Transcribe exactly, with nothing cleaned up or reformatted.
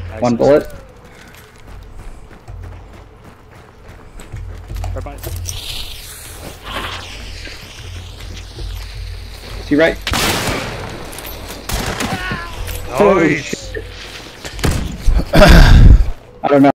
Nice. One bullet. Bye-bye. Is he right? Nice. I don't know.